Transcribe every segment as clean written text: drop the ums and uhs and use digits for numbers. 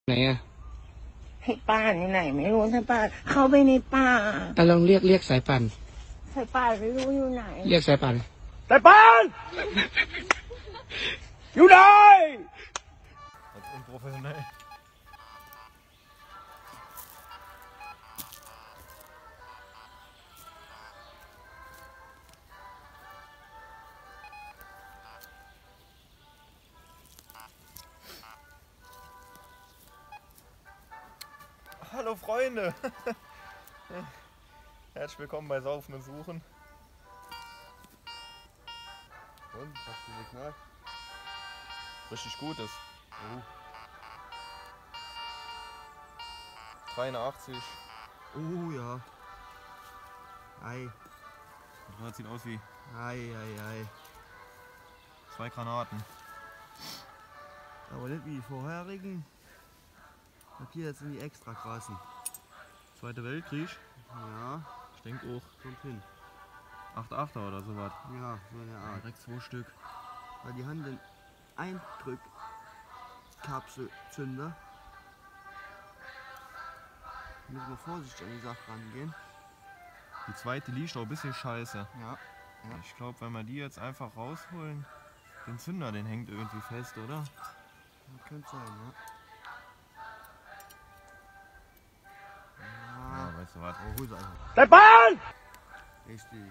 ไหนอ่ะให้ป้าไหนไม่รู้ถ้าป้าเข้าไปในป่าลองเรียกสายป่านสายป่านไม่รู้อยู่ไหนเรียกสายป่านสายป่านอยู่ไหนunprofessionell Hallo Freunde! Herzlich willkommen bei Saufen und Suchen. Und, was für ein Signal? Richtig gutes. Oh. 83. Oh ja. Ei. Das sieht aus wie Ei. 2 Granaten. Aber nicht wie die vorherigen. Und hier sind die extra krassen. Zweiter Weltkrieg? Ja, Ich denke auch. kommt hin. 8,8er oder sowas. Ja, so eine Art. Direkt 2 Stück. Weil die haben den Eindrückkapselzünder. Müssen wir vorsichtig an die Sache rangehen. Die zweite liegt auch ein bisschen scheiße. Ja. Ich glaube, wenn wir die jetzt einfach rausholen, den Zünder, den hängt irgendwie fest, oder? Das könnte sein, ja. Ja, weißt du was? Oh, hol sie einfach. Der Ball! Richtig.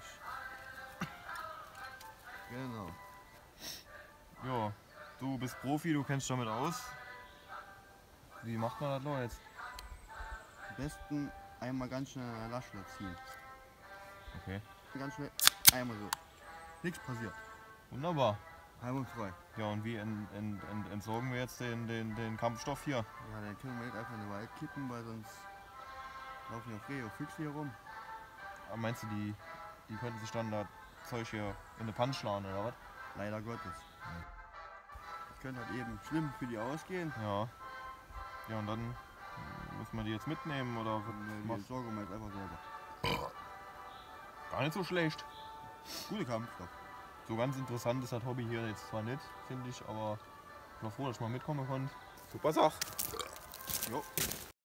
Genau. Ja, du bist Profi, du kennst dich damit aus. Wie macht man das noch jetzt? Am besten einmal ganz schnell an der Lastschritt ziehen. Okay. Ganz schnell einmal so. Nichts passiert. Wunderbar. Einwandfrei. Ja, und wie entsorgen wir jetzt den Kampfstoff hier? Ja, dann können wir jetzt einfach in den Wald kippen, weil sonst laufen ja Rehe und Füchse hier rum. Aber meinst du, die könnten sich dann das Zeug hier in eine Panne schlagen oder was? Leider Gottes. Das könnte halt eben schlimm für die ausgehen. Ja. Ja, und dann müssen wir die jetzt mitnehmen oder was Die machst du? entsorgen wir jetzt einfach selber. Gar nicht so schlecht. Gute Kampfstoff. So ganz interessant ist das Hobby hier jetzt zwar nicht, finde ich, aber ich bin froh, dass ich mal mitkommen konnte. Super Sache. Jo.